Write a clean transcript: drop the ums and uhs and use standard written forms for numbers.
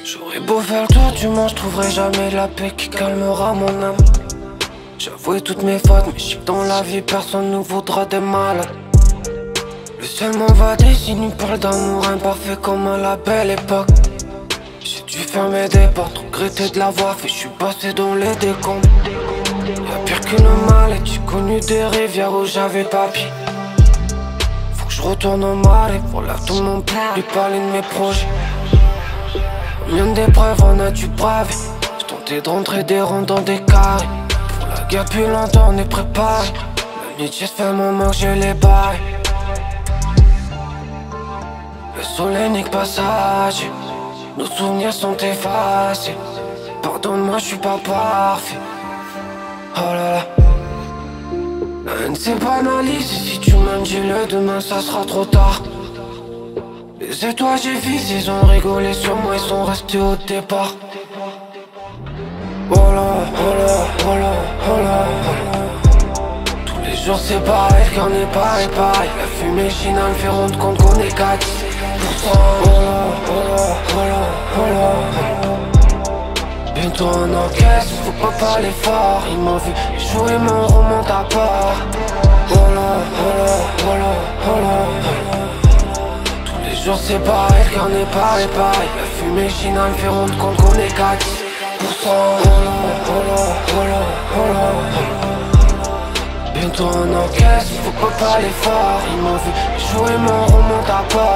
J'aurais beau faire le tour du monde, je trouverai jamais la paix qui calmera mon âme. J'avoue toutes mes fautes, mais je sais que dans la vie personne nous voudra des malades. Le seul m'en va s'il nous parle d'amour imparfait comme à la belle époque. J'ai dû fermer des portes, regretter de l'avoir fait, je suis passé dans les décombres. Y'a pire que le mal, et j'ai connu des rivières où j'avais pas pied. Faut que je retourne au marais, pour là tout mon plan, lui parler de mes projets. Combien d'épreuves on a dû braver, j'ai tenté de rentrer des ronds dans des carrés. Pour la guerre plus longtemps on est préparé, l'amitié se fait un moment que je les baille. Le soleil n'est que passage, nos souvenirs sont effacés. Pardonne-moi, je suis pas parfait. Oh là là. La haine c'est banalisé, si tu m'aimes dis-le, demain ça sera trop tard. Les étoiles j'ai visé, ils ont rigolé sur moi, ils sont restés au départ. Oh là, oh là, oh là, oh là, oh là. Tous les jours c'est pareil, qu'on est pareil, pareil. La fumée chine me fait rendre compte qu'on est 4%. Oh là, oh là, oh là, oh là. Bientôt on encaisse, faut pas parler fort. Ils m'ont vu échouer, mon remonte à part. Oh là, oh là, oh là, oh là. Tous les jours c'est pareil, qu'on est pareil, pareil. La fumée chine me fait rendre compte qu'on est 4%. Oh là, oh là, oh là, oh là. Bientôt on encaisse, faut pas parler fort. Ils m'ont vu échouer, mon remonte à part.